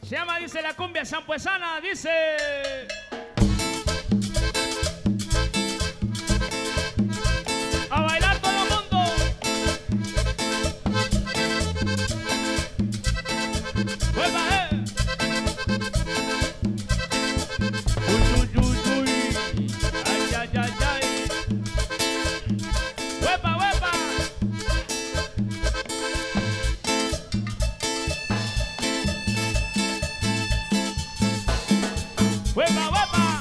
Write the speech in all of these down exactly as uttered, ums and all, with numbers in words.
Se llama, dice, la cumbia sampuesana, dice. A bailar todo el mundo. ¡Vuelva, eh! Uy, uy, uy, uy. Ay, ay, ay, ay. ¡Vuelva, vuelva! ¡Vuelva, vuelva!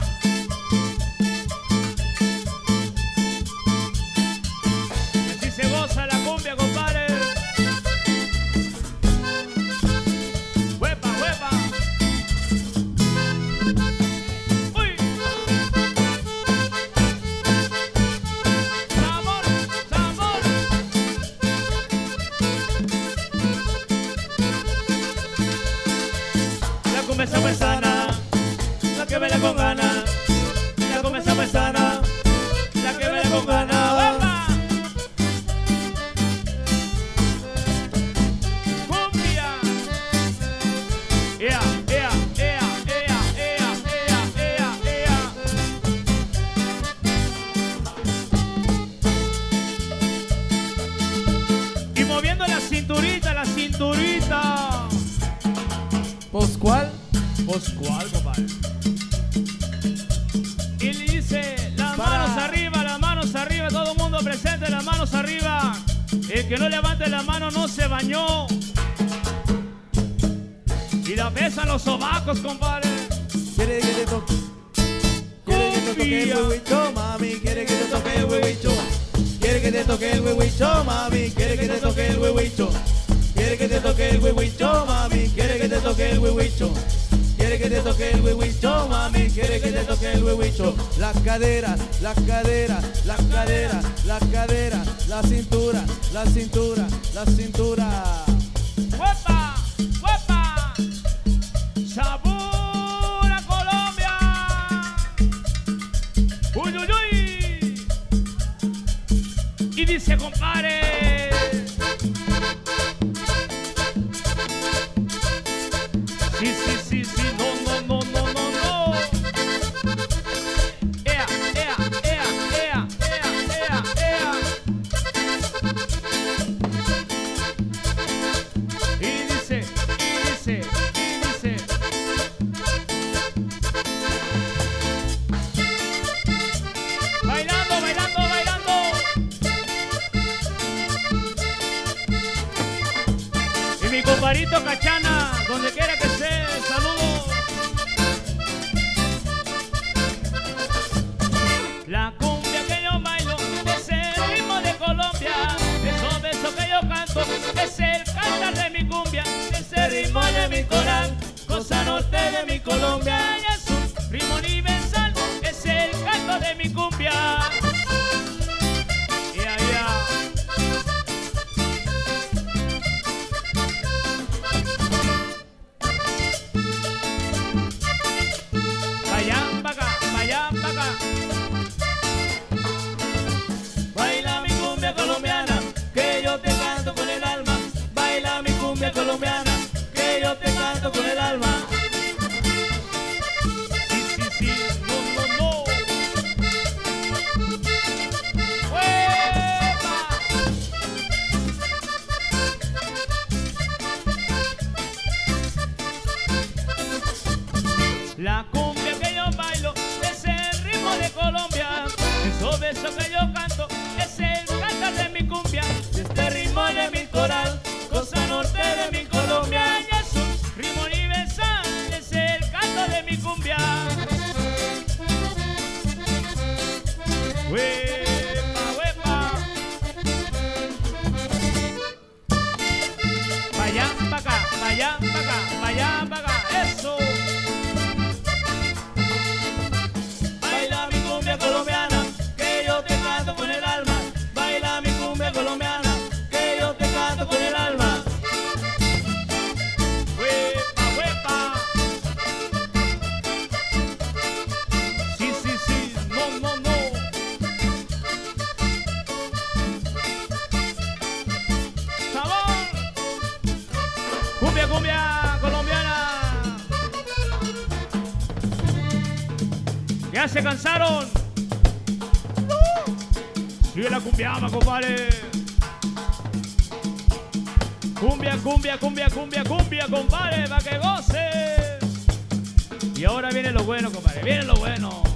Y así se goza la cumbia, compadre. ¡Vuelva, vuelva! ¡Uy! ¡Sabor, sabor! La cumbia sampuesana, la que baila con ganas, la cumbia sampuesana, la que baila con ganas. ¡Vuelva! ¡Cumbia! ¡Ea, ea, ea, ea, ea, ea, ea, ea! Y moviendo la cinturita, la cinturita. ¿Pues cuál? ¿Pues cuál, compadre? Y le dice, las Para. manos arriba, las manos arriba, todo el mundo presente, las manos arriba. El que no levante la mano no se bañó. Y la besan los sobacos, compadre. Quiere que te toque. Quiere que te toque el huehuito, mami. Quiere que te toque el huehuito. Quiere que te toque el huehuito, mami. Quiere que te toque el huehuito. Quiere que te toque el huehuito, mami. Quiere que te toque el huehuito. Quiere que te toque el huehuito, mami. Quiere que te toque el huehuito. La cadera, la cadera, la cadera, la cadera, la cintura, la cintura, la cintura. ¡Huepa! ¡Huepa! ¡Sabor a Colombia! ¡Uy, uy, uy! Y dice, compadre. Sí, sí, sí, sí, no, no, no, no, no, no. Ea, ea, ea, ea, ea, ea, ea. Y dice, y dice, y dice. Bailando, bailando, bailando. Y mi compadrito Cachana, donde quiera que esté, saludos. La cumbia que yo bailo es el ritmo de Colombia. Esos besos que yo canto es el cantar de mi cumbia. Es el ritmo de mi coral, cosa norte de mi Colombia. Y es un ritmo universal, es el canto de mi cumbia. Yeah, yeah. Vayan pa' acá, vayan pa' acá. Baila mi cumbia colombiana, que yo te canto con el alma. Baila mi cumbia colombiana, que yo te canto con el alma. Sí, sí, sí, no, no, no. ¡Huepa! La cumbia que yo bailo es el ritmo de Colombia. Esos besos que yo canto es el cantar de mi cumbia. Este ritmo de mi coral, cosa norte de mi Colombia. Y es un ritmo universal, es el canto de mi cumbia. ¡Huepa, huepa! Vayan pa' acá, vayan pa' acá, vayan pa' acá. ¡Eso! Baila mi cumbia colombiana, que yo te canto con el alma. Baila mi cumbia colombiana, que yo te canto con el alma. ¡Huepa, huepa! Sí, sí, sí, no, no, no. ¡Sabor! Cumbia, cumbia colombiana. ¿Ya se cansaron? Sigue la cumbiama, compadre. Cumbia, cumbia, cumbia, cumbia, cumbia, compadre, para que goce. Y ahora viene lo bueno, compadre, viene lo bueno.